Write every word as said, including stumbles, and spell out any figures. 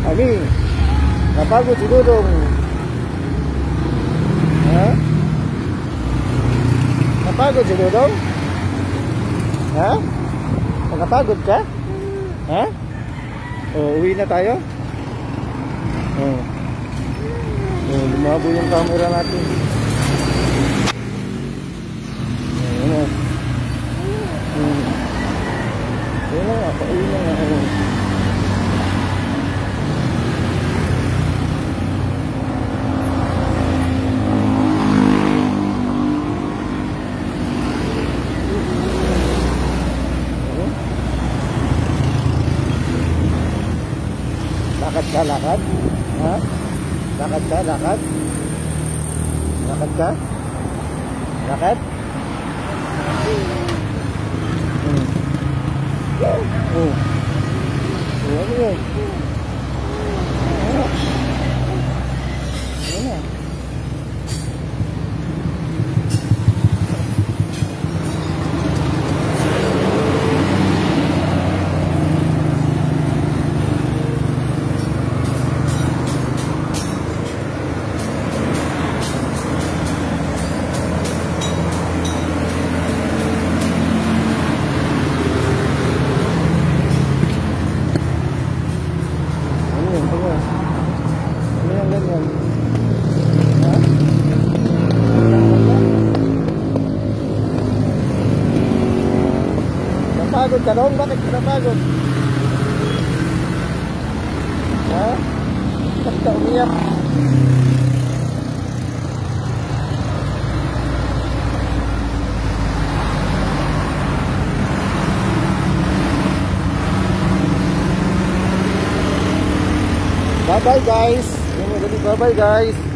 Ami, napagod si Dudong. Ha? Napagod si Dudong? Ha? Napagod ka? Ha? Oh, uwi na tayo? Oh. Oh, lumabo yung camera natin. Ayun na. Hmm. Ayun na nga, pauwi na nga. Ayun. Lakad ka, lakad? Ha? Lakad ka, lakad? Lakad ka? Lakad? Hmm. Oh. Oh, ano yun? Ano? Ano? Napagod ka doon? Bakit ka napagod? Ha? Bakit ka umiyak? Bye bye guys! Bye bye guys!